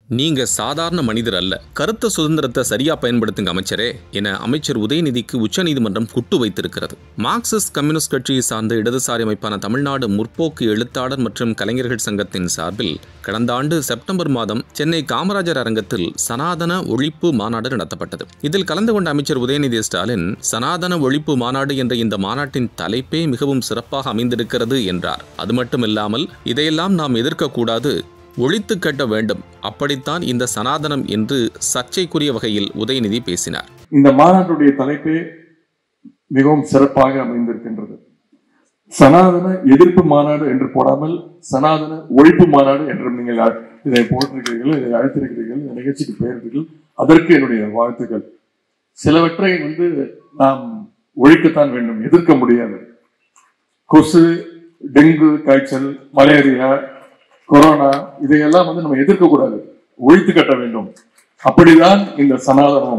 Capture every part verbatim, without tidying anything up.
நீங்க சாதாரண மனிதர் அல்ல, கருத்து சுதந்திரத்தை சரியா பயன்படுத்துங்க அமைச்சரே என அமைச்சர் உதயநிதிக்கு உச்சநீதிமன்றம் குட்டு வைத்திருக்கிறது. மார்க்சிஸ்ட் கம்யூனிஸ்ட் கட்சியை சார்ந்த இடதுசாரி அமைப்பான தமிழ்நாடு முற்போக்கு எழுத்தாளர் மற்றும் கலைஞர்கள் சங்கத்தின் சார்பில் கடந்த ஆண்டு செப்டம்பர் மாதம் சென்னை காமராஜர் அரங்கத்தில் சனாதன ஒழிப்பு மாநாடு நடத்தப்பட்டது. இதில் கலந்து கொண்ட அமைச்சர் உதயநிதி ஸ்டாலின், சனாதன ஒழிப்பு மாநாடு என்ற இந்த மாநாட்டின் தலைப்பே மிகவும் சிறப்பாக அமைந்திருக்கிறது என்றார். அது மட்டுமில்லாமல் இதையெல்லாம் நாம் எதிர்க்கக்கூடாது, ஒழித்து கட்ட வேண்டும், அப்படித்தான் இந்த சனாதனம் என்று சர்ச்சைக்குரிய வகையில் உதயநிதி பேசினார். இந்த மாநாட்டுடைய தலைப்பே மிகவும் சிறப்பாக அமைந்திருக்கின்றது. சனாதன எதிர்ப்பு மாநாடு என்று போடாமல் சனாதன ஒழிப்பு மாநாடு என்று நீங்கள் இதை போட்டிருக்கிறீர்கள், இதை அழைத்திருக்கிறீர்கள், இந்த நிகழ்ச்சிக்கு பெயர்த்தீர்கள், அதற்கு என்னுடைய வாழ்த்துக்கள். சிலவற்றை வந்து நாம் ஒழிக்கத்தான் வேண்டும், எதிர்க்க முடியாது. கொசு, டெங்கு காய்ச்சல், மலேரியா, கொரோனா, இதையெல்லாம் வந்து நம்ம எதிர்க்க கூடாது, ஒழித்து கட்ட வேண்டும். அப்படிதான் இந்த சனாதனம்.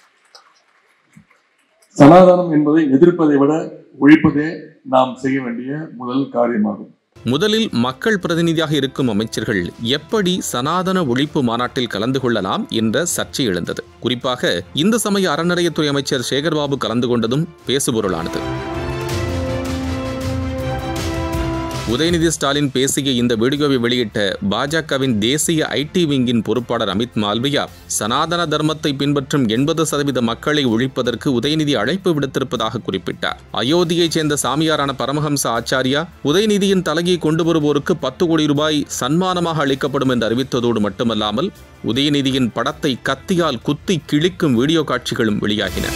சனாதனம் என்பதை எதிர்ப்பதை விட ஒழிப்பதே நாம் செய்ய வேண்டிய முதல் காரியமாகும். முதலில் மக்கள் பிரதிநிதியாக இருக்கும் அமைச்சர்கள் எப்படி சனாதன ஒழிப்பு மாநாட்டில் கலந்து கொள்ளலாம் என்ற சர்ச்சை எழுந்தது. குறிப்பாக இந்து சமய அறநிலையத்துறை அமைச்சர் சேகர்பாபு கலந்து கொண்டதும் பேசுபொருளானது. உதயநிதி ஸ்டாலின் பேசிய இந்த வீடியோவை வெளியிட்ட பாஜகவின் தேசிய ஐடி விங்கின் பொறுப்பாளர் அமித் மால்வியா, சனாதன தர்மத்தை பின்பற்றும் எண்பது சதவீத மக்களை ஒழிப்பதற்கு உதயநிதி அழைப்பு விடுத்திருப்பதாக குறிப்பிட்டார். அயோத்தியைச் சேர்ந்த சாமியாரான பரமஹம்ச ஆச்சாரியா உதயநிதியின் தலையை கொண்டு வருவோருக்கு பத்து கோடி ரூபாய் சன்மானமாக அளிக்கப்படும் என்று அறிவித்ததோடு மட்டுமல்லாமல் உதயநிதியின் படத்தை கத்தியால் குத்தி கிழிக்கும் வீடியோ காட்சிகளும் வெளியாகின.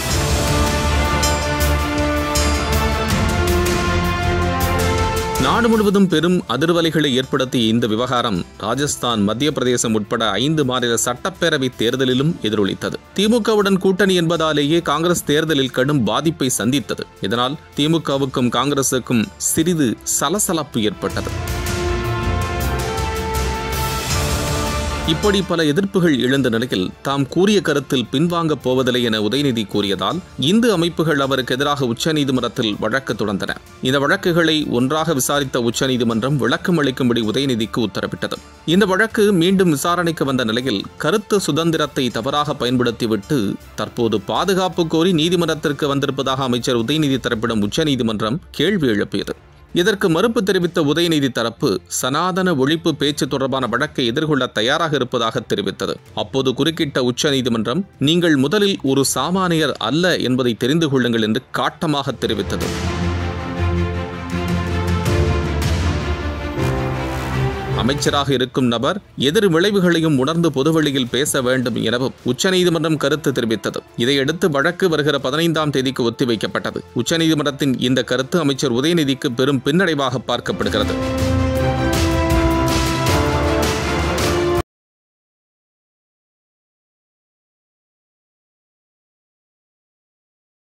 நாடு முழுவதும் பெரும் அதிர்வலைகளை ஏற்படுத்திய இந்த விவகாரம் ராஜஸ்தான், மத்திய பிரதேசம் உட்பட ஐந்து மாநில சட்டப்பேரவை தேர்தலிலும் எதிரொலித்தது. திமுகவுடன் கூட்டணி என்பதாலேயே காங்கிரஸ் தேர்தலில் கடும் பாதிப்பை சந்தித்தது. இதனால் திமுகவுக்கும் காங்கிரசுக்கும் சிறிது சலசலப்பு ஏற்பட்டது. இப்படி பல எதிர்ப்புகள் எழுந்த நிலையில் தாம் கூறிய கருத்தில் பின்வாங்கப் போவதில்லை என உதயநிதி கூறியதால் இந்து அமைப்புகள் அவருக்கு எதிராக உச்சநீதிமன்றத்தில் வழக்கு தொடர்ந்தன. இந்த வழக்குகளை ஒன்றாக விசாரித்த உச்சநீதிமன்றம் விளக்கம் அளிக்கும்படி உதயநிதிக்கு உத்தரவிட்டது. இந்த வழக்கு மீண்டும் விசாரணைக்கு வந்த நிலையில் கருத்து சுதந்திரத்தை தவறாக பயன்படுத்திவிட்டு தற்போது பாதுகாப்பு கோரி நீதிமன்றத்திற்கு வந்திருப்பதாக அமைச்சர் உதயநிதி தரப்பிடம் உச்சநீதிமன்றம் கேள்வி எழுப்பியது. இதற்கு மறுப்பு தெரிவித்த உதயநிதி தரப்பு சனாதன ஒழிப்பு பேச்சு தொடர்பான வழக்கை எதிர்கொள்ள தயாராக இருப்பதாக தெரிவித்தது. அப்போது குறுக்கிட்ட உச்சநீதிமன்றம், நீங்கள் முதலில் ஒரு சாமானியர் அல்ல என்பதை தெரிந்து கொள்ளுங்கள் என்று காட்டமாக தெரிவித்தது. அமைச்சராக இருக்கும் நபர் எதிர் விளைவுகளையும் உணர்ந்து பொதுவெளியில் பேச வேண்டும் எனவும் உச்சநீதிமன்றம் கருத்து தெரிவித்தது. இதையடுத்து வழக்கு வருகிற பதினைந்தாம் தேதிக்கு ஒத்திவைக்கப்பட்டது. உச்சநீதிமன்றத்தின் இந்த கருத்து அமைச்சர் உதயநிதிக்கு பெரும் பின்னடைவாக பார்க்கப்படுகிறது.